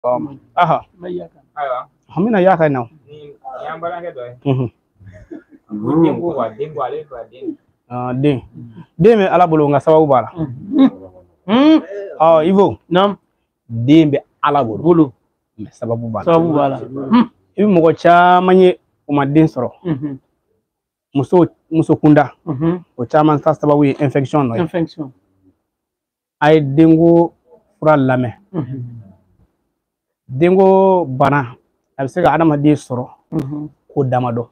aha hamina yaka na den me ala bolo nga sababu bala Ivo nam den be ala bolo sababu bala ibi mogo caman ye o ma den sɔrɔ muso kunda o caman ta sababu ye infection no infection ay dengo fura lamɛn dengo bana a bɛ se ka adamaden sɔrɔ ko damadɔ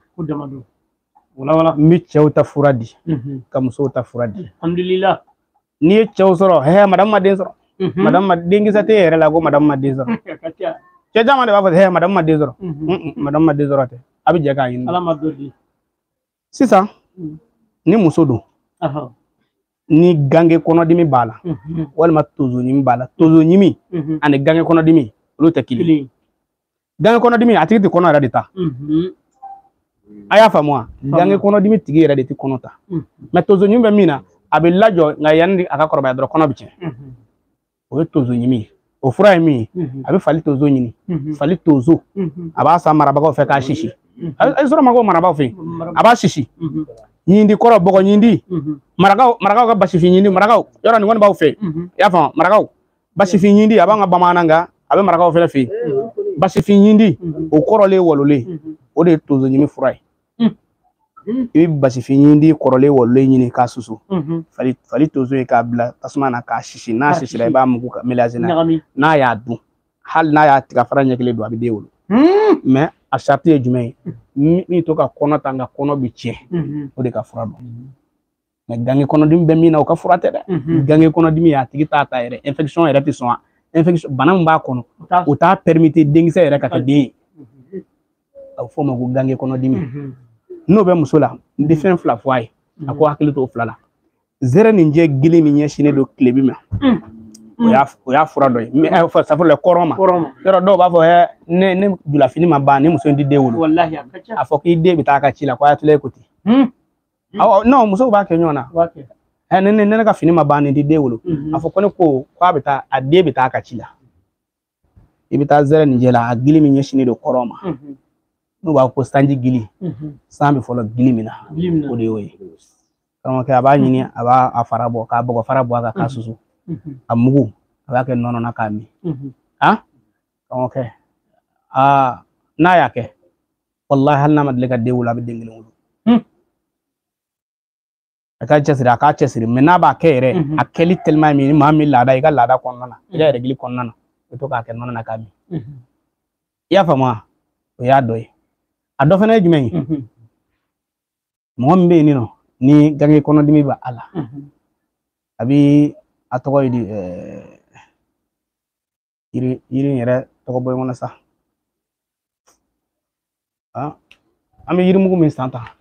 wala n bɛ cɛw ta fura di ka musow ta fura di alhamdulillah n'i ye cɛw sɔrɔ madame ma den sɔrɔ madame ma denkisɛ tɛ yɛrɛ la ko madame ma den sɔrɔ cɛ caman de b'a fɔ madame ma den sɔrɔ madame ma den sɔrɔ tɛ a bɛ jɛ k'a ɲini ala ma dɔ di sisan ni muso don ni gange kɔnɔdimi b'a la walima tonso ɲimi b'a la tonso ɲimi ani gange kɔnɔdimi olu tɛ kelen gange kɔnɔdimi a tigi tɛ kɔnɔ yɛrɛ de ta a y'a faamu wa gange kɔnɔdimi tigi yɛrɛ de tɛ kɔnɔ ta mais tonso ɲimi bɛ min na a bɛ lajɔ nka yanni a ka kɔrɔbaya dɔrɔn kɔnɔ bɛ tiɲɛ o ye tonso ɲimi ye o fura ye min ye a bɛ fali tonso ɲini fali tonso a b'a san marabagaw fɛ k'a sisi a ye sɔrɔ ma ko marabagaw fɛ yen a b'a sisi ɲindi kɔrɔ bɔgɔ ɲindi marakaw ka basifin ɲindi marakaw yɔrɔ nin kɔni b'aw fɛ i y'a faamu marakaw basifin ɲindi a b'an ka bamanankan kan a bɛ marakaw fɛnɛ fɛ yen basifin ɲindi o kɔrɔlen wololen o de ye tonso ɲimi fura ye i bɛ basifin ɲindi kɔrɔlen wololen ɲini k'a susu fali tonso ye k'a bila tasuma na k'a sisi n'a sisira i b'a mugu ka mélanger n'a y'a dun hali n'a y'a tigɛ fara ɲɛ kelen don a bɛ den wolo mais a sariti ye jumɛn ye min to ka kɔnɔ ta nka kɔnɔ bɛ tiɲɛ o de ka fura dɔn mais gange kɔnɔdimi bɛ min na o ka fura tɛ dɛ gange kɔnɔdimi a tigi t'a ta yɛrɛ infection yɛrɛ tɛ sɔn infection bana min b'a kɔnɔ o t'a permettre denkisɛ yɛrɛ ka kɛ den ye a bɛ fɔ o ma ko gange kɔnɔdimi n'o bɛ muso la n bɛ fɛn fila fɔ a ye a ko hakili to o fila la zɛrɛ nin jɛ gili min ɲɛsinnen don tilebi ma o y'a fura dɔ ye mais safurula kɔrɔn ma yɔrɔ dɔw b'a fɔ ne julafini ma ban ni muso in tɛ den wolo a fɔ k'i den bɛ taa ka ci la ko a tile ko ten non musow b'a kɛ ɲɔgɔn na ne ka fini ma ban nin tɛ den wolo a fɔ ko ne ko k'a bɛ taa a den bɛ taa ka ci la i bɛ taa zɛrɛ nin jɛ la a gili min ɲɛsinnen don kɔrɔn ma n'u b'a fɔ ko sanji gili san bɛ fɔlɔ gili min na o de y'o ye karamɔgɔkɛ a b'a ɲini a b'a fara bɔ k'a bɔgɔ fara bɔ a kan k'a susu a mugu a b'a kɛ nɔnɔ na k'a min karamɔgɔkɛ n'a y'a kɛ wallahi hali n'a ma deli ka den wolo a bɛ den kelen wolo a k'a cɛsiri mais n'a b'a kɛ yɛrɛ a kɛli tellement min ni maa min laada i ka laada kɔnɔna na i ka règle kɔnɔna na i bɛ to k'a kɛ nɔnɔ na k'a min i y'a faamu wa o y'a dɔ ye a dɔ fana ye jumɛn ye mɔgɔ min bɛ yen nɔ ni gange kɔnɔdimi bɛ a la a bɛ a tɔgɔ ye di yiri yɛrɛ tɔgɔ bɔ ɲɔgɔn na sa an bɛ yirimugu min san ta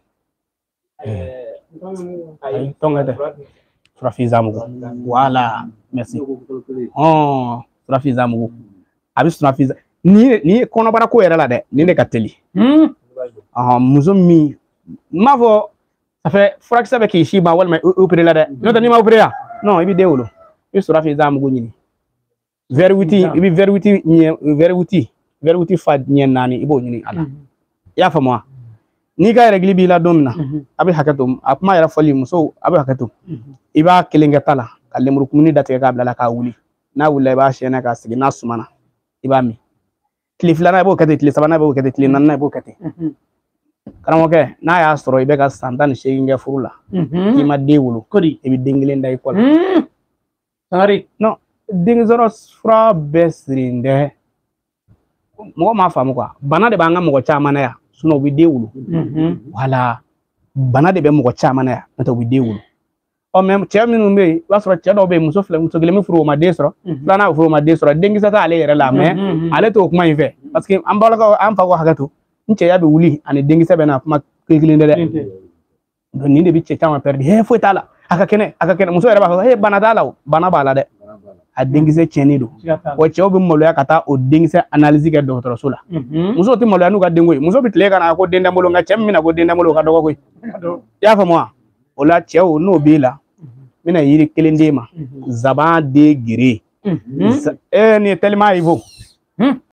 tɔnkɛ tɛ surafin zamugu wala merci surafin zamugu a bɛ surafin ni ye kɔnɔbara ko yɛrɛ la dɛ ni ne ka teli muso min m'a fɔ safɛ furakisɛ bɛ k'i si ma walima opéré la dɛ n'o tɛ n'i ma opéré non i bɛ den wolo i bɛ surafin zamugu ɲini verre i bɛ verre wuti fa ɲɛ 4 i b'o ɲini a la i y'a faamu wa n'i ka règle b'i la don min na a bɛ hakɛ to a kuma yɛrɛ fɔli musow a bɛ hakɛ to i b'a kelen kɛ ta la ka lemurukumuni datigɛ k'a bila la k'a wuli n'a wulila i b'a siyɛnɛ k'a sigi n'a sumana i b'a min tile filanan i b'o kɛ ten tile sabanan i b'o kɛ ten tile naaninan i b'o kɛ ten karamɔgɔkɛ n'a y'a sɔrɔ i bɛ ka san 18 kɛ furu la k'i ma den wolo i bɛ den kelen da i kɔ la sangare non den sɔrɔ fura bɛɛ siri dɛ mɔgɔ m'a faamu quoi bana de b'an ka mɔgɔ caman na yan sinon u bɛ den wolo wala bana de bɛ mɔgɔ caman na yan n'o tɛ u bɛ den wolo mais cɛ minnu bɛ yen i b'a sɔrɔ cɛ dɔw bɛ yen muso kelen bɛ furu o ma den sɔrɔ filanan bɛ furu o ma den sɔrɔ denkisɛ t'ale yɛrɛ la mais ale t'o kuma in fɛ parce que an balakaw an fa ko hakɛ to n cɛya bɛ wuli ani denkisɛ bɛ na kuma kelen tɛ dɛ donc nin de bɛ cɛ caman perdre foyi t'a la a ka kɛnɛ muso yɛrɛ b'a fɔ bana t'a la bana b'a la dɛ a denkisɛ tiɲɛnen don wa cɛw bɛ maloya ka taa o denkisɛ analyse kɛ dɔgɔtɔrɔso la musow tɛ maloya n'u ka denko ye muso bɛ tile ka na ko den tɛ n bolo nka cɛ min bɛna ko den tɛ n bolo o ka dɔgɔ koyi i y'a faamu wa o la cɛw n'o b'e la n bɛna yiri kelen d'e ma zaban de gere nin ye tellement Ivo